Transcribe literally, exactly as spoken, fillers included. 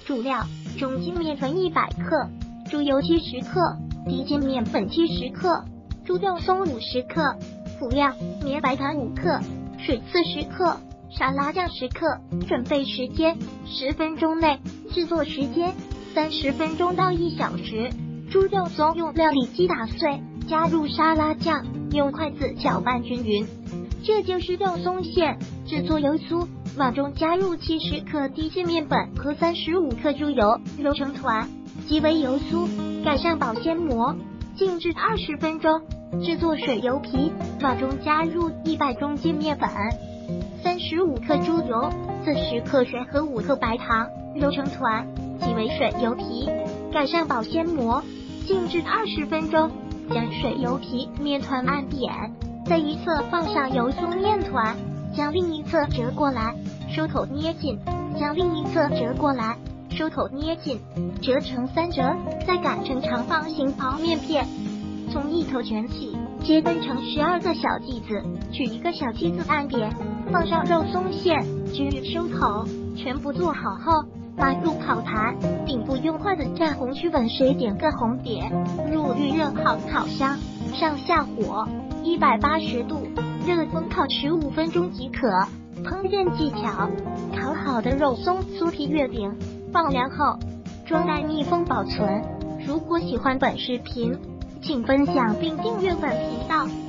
主料：中筋面粉一百克，猪油七十克，低筋面粉七十克，猪肉松五十克。辅料：绵白糖五克，水四十克，沙拉酱十克。准备时间：十分钟内。制作时间：三十分钟到一小时。猪肉松用料理机打碎，加入沙拉酱，用筷子搅拌均匀。这就是肉松馅。制作油酥，碗中加入七十克低筋面粉和三十五克猪油，揉成团，即为油酥。盖上保鲜膜，静置二十分钟。制作水油皮，碗中加入一百中筋面粉、三十五克猪油、四十克水和五克白糖，揉成团，即为水油皮。盖上保鲜膜，静置二十分钟。将水油皮面团按扁，在一侧放上油酥面团，将另一侧折过来，收口捏紧，将另一侧折过来，收口捏紧，折成三折，再擀成长方形薄面片。从一头卷起，切分成十二个小剂子，取一个小剂子按扁，放上肉松馅，均匀收口。全部做好后，放入烤盘，顶部用筷子蘸红曲粉水点个红点，入预热好烤箱，上下火一百八十度，热风烤十五分钟即可。烹饪技巧：烤好的肉松酥皮月饼放凉后，装袋密封保存。如果喜欢本视频，请分享并订阅本频道。